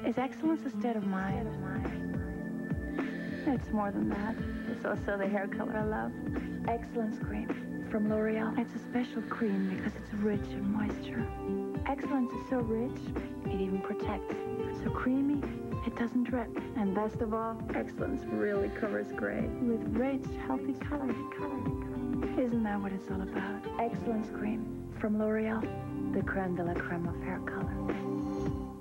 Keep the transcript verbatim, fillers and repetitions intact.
Is excellence a state of mind? It's more than that. It's also the hair color I love. Excellence Cream from L'Oreal. It's a special cream because it's rich in moisture. Excellence is so rich, it even protects. So creamy, it doesn't drip. And best of all, Excellence really covers gray with rich, healthy color. color, color. Isn't that what it's all about? Excellence Cream from L'Oreal, the creme de la creme of hair color.